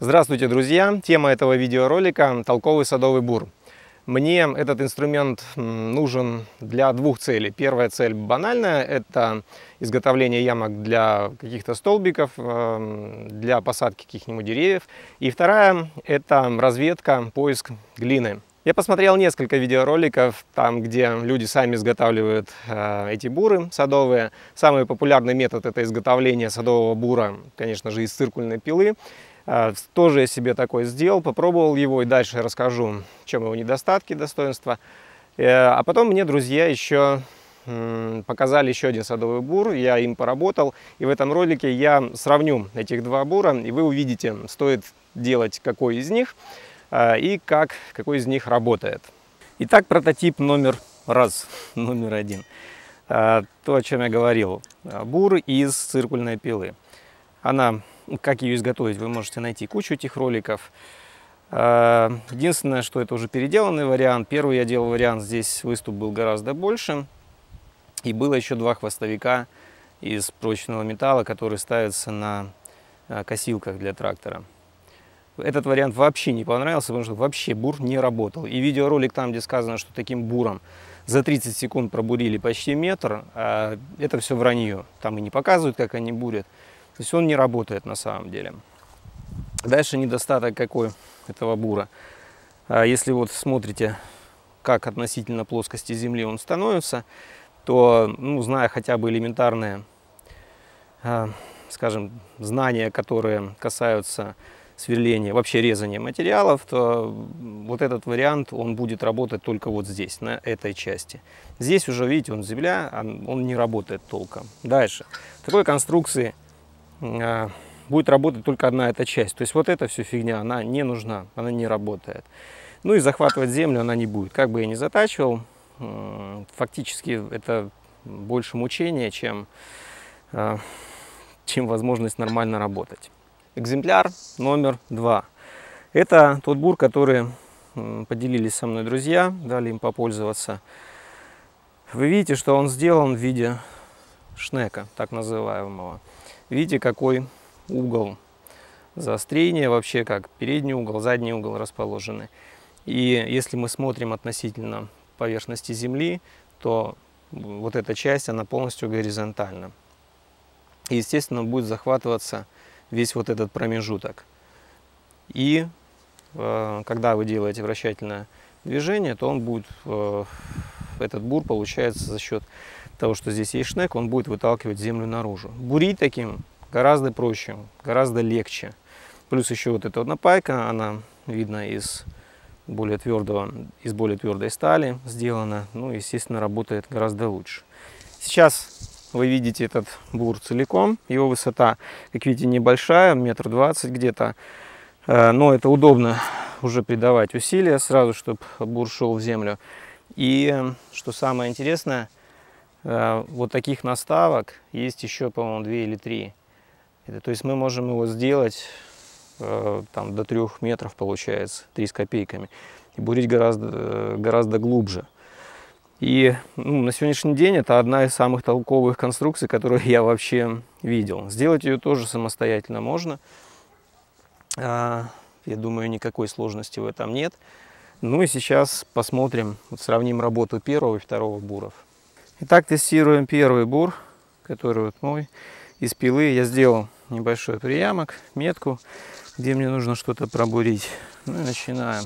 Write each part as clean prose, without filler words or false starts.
Здравствуйте, друзья! Тема этого видеоролика – толковый садовый бур. Мне этот инструмент нужен для двух целей. Первая цель банальная – это изготовление ямок для каких-то столбиков, для посадки каких-нибудь деревьев. И вторая – это разведка, поиск глины. Я посмотрел несколько видеороликов, там, где люди сами изготавливают эти буры садовые. Самый популярный метод – это изготовление садового бура, конечно же, из циркульной пилы. Тоже я себе такой сделал, попробовал его и дальше расскажу, в чем его недостатки, достоинства. А потом мне друзья еще показали еще один садовый бур, я им поработал. И в этом ролике я сравню этих два бура, и вы увидите, стоит делать какой из них и какой из них работает. Итак, прототип номер один. То, о чем я говорил. Бур из циркульной пилы. Как ее изготовить, вы можете найти кучу этих роликов. Единственное, что это уже переделанный вариант. Первый я делал вариант, здесь выступ был гораздо больше. И было еще два хвостовика из прочного металла, которые ставятся на косилках для трактора. Этот вариант вообще не понравился, потому что вообще бур не работал. И видеоролик там, где сказано, что таким буром за 30 секунд пробурили почти метр, это все вранье. Там и не показывают, как они бурят. То есть он не работает на самом деле. Дальше недостаток какой этого бура. Если вот смотрите, как относительно плоскости земли он становится, то, зная хотя бы элементарные, скажем, знания, которые касаются сверления, вообще резания материалов, то вот этот вариант, он будет работать только вот здесь, на этой части. Здесь уже, видите, он земля, он не работает толком. Дальше. В такой конструкции будет работать только одна эта часть. То есть вот эта вся фигня, она не нужна, она не работает. Ну и захватывать землю она не будет. Как бы я ни затачивал, фактически это больше мучения, чем возможность нормально работать. Экземпляр номер 2. Это тот бур, который поделились со мной друзья, дали им попользоваться. Вы видите, что он сделан в виде шнека, так называемого. Видите, какой угол заострения, вообще как передний угол, задний угол расположены. И если мы смотрим относительно поверхности земли, то вот эта часть, она полностью горизонтальна. И, естественно, будет захватываться весь вот этот промежуток. И когда вы делаете вращательное движение, то он будет, этот бур получается за счет того, что здесь есть шнек, он будет выталкивать землю наружу. Бурить таким гораздо проще, гораздо легче. Плюс еще вот эта вот напайка, она видно из более твердой стали сделана. Ну, естественно, работает гораздо лучше. Сейчас вы видите этот бур целиком. Его высота, как видите, небольшая, 1,20 м где-то. Но это удобно уже придавать усилия сразу, чтобы бур шел в землю. И что самое интересное, вот таких наставок есть еще, по-моему, 2 или 3. То есть мы можем его сделать там, до 3 метров, получается, 3 с копейками. И бурить гораздо глубже. И на сегодняшний день это одна из самых толковых конструкций, которые я вообще видел. Сделать ее тоже самостоятельно можно. Я думаю, никакой сложности в этом нет. Ну и сейчас посмотрим, сравним работу первого и второго буров. Итак, тестируем первый бур, который вот мой, из пилы. Я сделал небольшой приямок, метку, где мне нужно что-то пробурить. Ну и начинаем.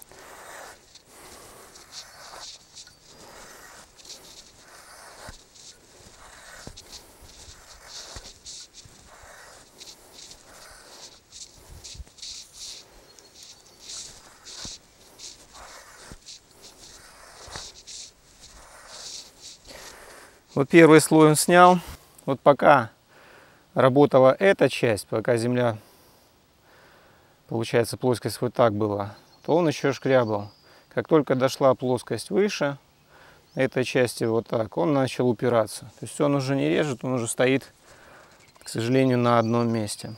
Вот первый слой он снял. Вот пока работала эта часть, пока земля, получается, плоскость вот так была, то он еще шкрябал. Как только дошла плоскость выше этой части вот так, он начал упираться. То есть он уже не режет, он уже стоит, к сожалению, на одном месте.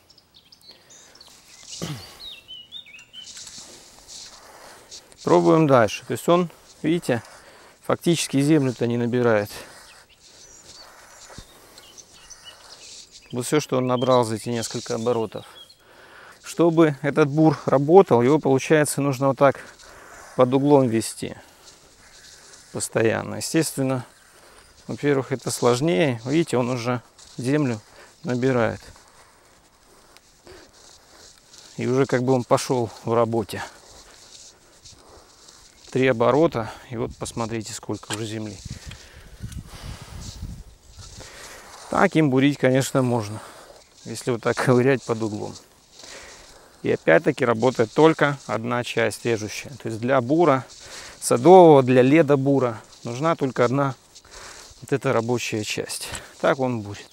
Пробуем дальше. То есть он, видите, фактически землю-то не набирает. Вот все, что он набрал за эти несколько оборотов. Чтобы этот бур работал, его, получается, нужно вот так под углом вести постоянно. Естественно, во-первых, это сложнее. Видите, он уже землю набирает. И уже как бы он пошел в работе. 3 оборота. И вот посмотрите, сколько уже земли. Так им бурить, конечно, можно. Если вот так ковырять под углом. И опять-таки работает только одна часть режущая. То есть для бура садового, для ледобура нужна только одна вот эта рабочая часть. Так он бурит.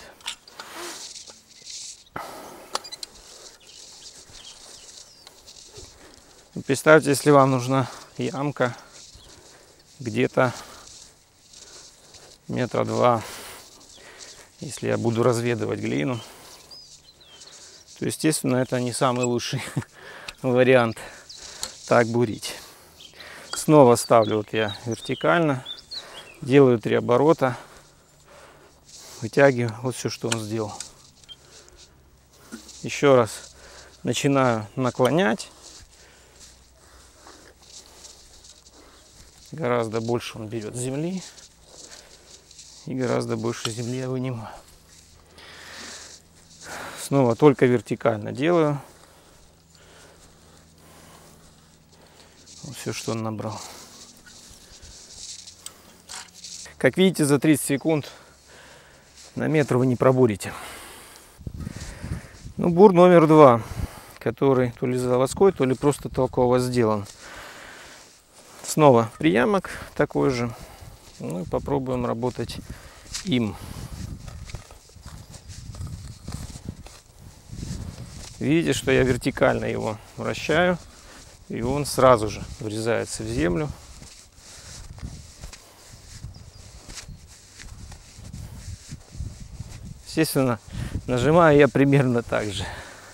Представьте, если вам нужна ямка где-то 2 метра, если я буду разведывать глину, то, естественно, это не самый лучший вариант так бурить. Снова ставлю вот я вертикально, делаю 3 оборота, вытягиваю вот все, что он сделал. Еще раз начинаю наклонять. Гораздо больше он берет земли. И гораздо больше земли я вынимаю. Снова только вертикально делаю. Вот все, что он набрал. Как видите, за 30 секунд на метр вы не пробурите. Ну, бур номер 2, который то ли заводской, то ли просто толково сделан. Снова приямок такой же. Ну и попробуем работать им. Видите, что я вертикально его вращаю, и он сразу же врезается в землю. Естественно, нажимаю я примерно так же.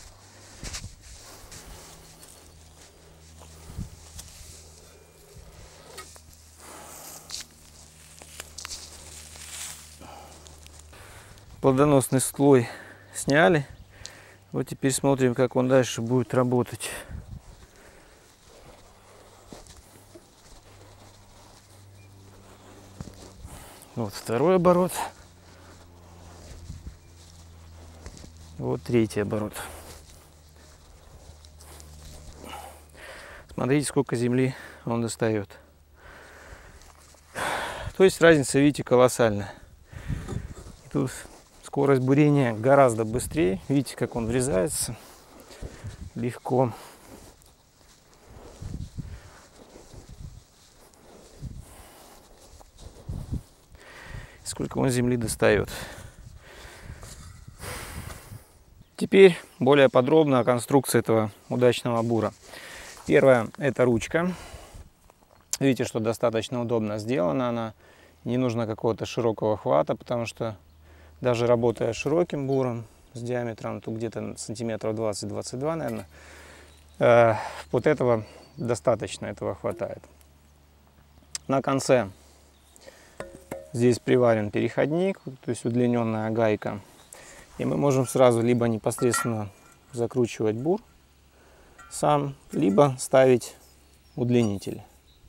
Плодоносный слой сняли. Вот теперь смотрим, как он дальше будет работать. Вот 2-й оборот. Вот 3-й оборот. Смотрите, сколько земли он достает. То есть разница, видите, колоссальная. И тут скорость бурения гораздо быстрее. Видите, как он врезается легко. Сколько он земли достает. Теперь более подробно о конструкции этого удачного бура. Первое – это ручка. Видите, что достаточно удобно сделана она. Не нужно какого-то широкого хвата, потому что даже работая широким буром с диаметром где-то сантиметров 20-22, наверное, вот этого достаточно, этого хватает. На конце здесь приварен переходник, то есть удлиненная гайка. И мы можем сразу либо непосредственно закручивать бур сам, либо ставить удлинитель.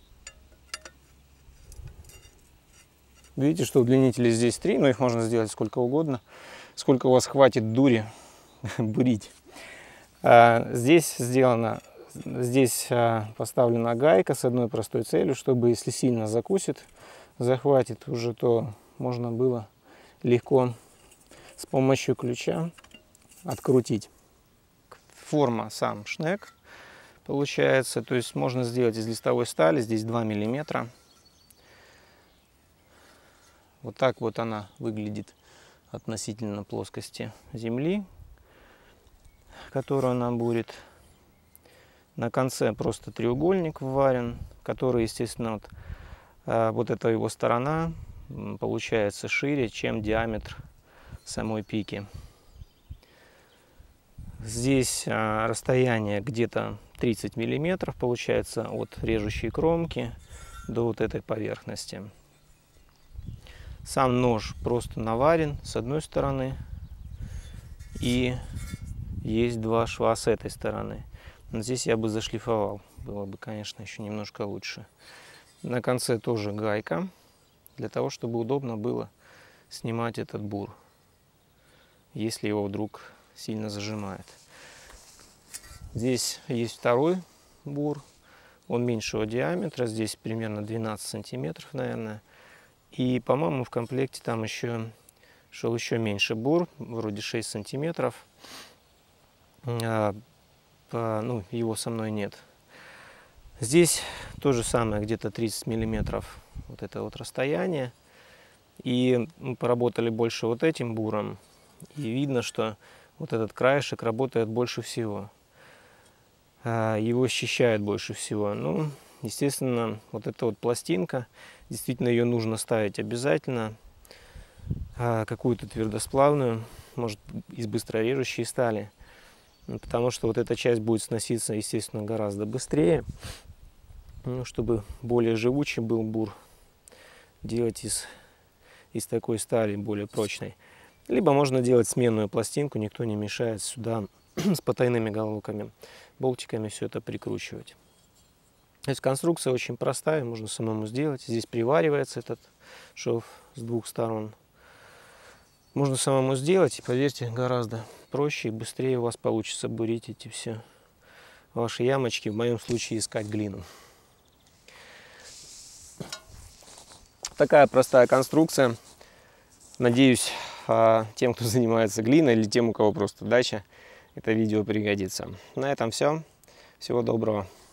Видите, что удлинителей здесь 3, но их можно сделать сколько угодно, сколько у вас хватит дури бурить. Здесь поставлена гайка с одной простой целью, чтобы если сильно закусит, захватит уже, то можно было легко с помощью ключа открутить. Форма сам шнек получается, то есть можно сделать из листовой стали, здесь 2 миллиметра. Вот так вот она выглядит относительно плоскости земли, которую она бурит. На конце просто треугольник вварен, который, естественно, вот эта его сторона получается шире, чем диаметр самой пики. Здесь расстояние где-то 30 миллиметров получается от режущей кромки до вот этой поверхности. Сам нож просто наварен с одной стороны и есть 2 шва с этой стороны. Но здесь я бы зашлифовал. Было бы, конечно, еще немножко лучше. На конце тоже гайка, для того, чтобы удобно было снимать этот бур, если его вдруг сильно зажимает. Здесь есть второй бур. Он меньшего диаметра. Здесь примерно 12 сантиметров, наверное. И, по-моему, в комплекте там шел еще меньше бур, вроде 6 сантиметров. Ну, его со мной нет. Здесь то же самое, где-то 30 миллиметров вот это вот расстояние. И мы поработали больше вот этим буром. И видно, что вот этот краешек работает больше всего. Его счищает больше всего. Ну, естественно, вот эта вот пластинка, действительно ее нужно ставить обязательно. Какую-то твердосплавную, может, из быстрорежущей стали. Потому что вот эта часть будет сноситься, естественно, гораздо быстрее. Ну, чтобы более живучий был бур, делать из такой стали, более прочной. Либо можно делать сменную пластинку, никто не мешает сюда с потайными головками, болтиками все это прикручивать. То есть конструкция очень простая, можно самому сделать. Здесь приваривается этот шов с 2 сторон. Можно самому сделать, и поверьте, гораздо проще и быстрее у вас получится бурить эти все ваши ямочки, в моем случае искать глину. Такая простая конструкция. Надеюсь, тем, кто занимается глиной, или тем, у кого просто дача, это видео пригодится. На этом все. Всего доброго.